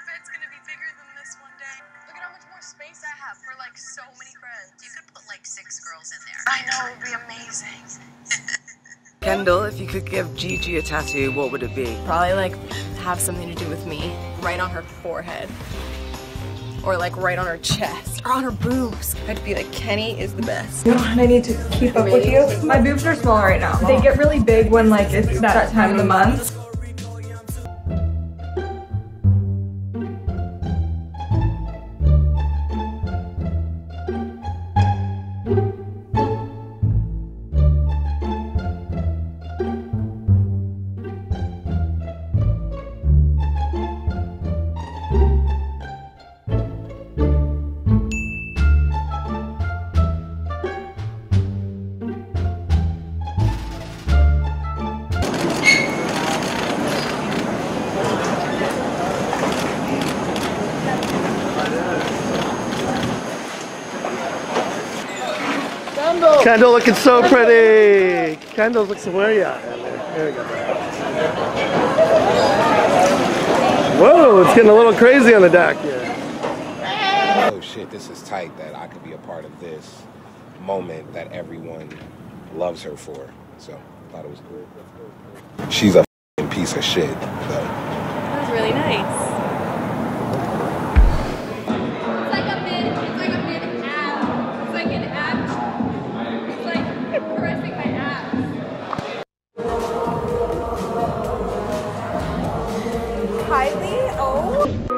bed's gonna be bigger than this one day. Look at how much more space I have for like so many friends. You could put like 6 girls in there. I know, it'd be amazing. Kendall, if you could give Gigi a tattoo, what would it be? Probably like have something to do with me. Right on her forehead. Or like right on her chest. Or on her boobs. I'd be like, Kenny is the best. You know what I need to keep up with you? My boobs are small right now. They get really big when like it's that time of the month. Kendall looking so pretty. Kendall looks where are you at? There we go. Whoa, it's getting a little crazy on the deck here. Oh shit, this is tight that I could be a part of this moment that everyone loves her for. So I thought it was cool. She's a piece of shit. So. That was really nice. Kylie, oh.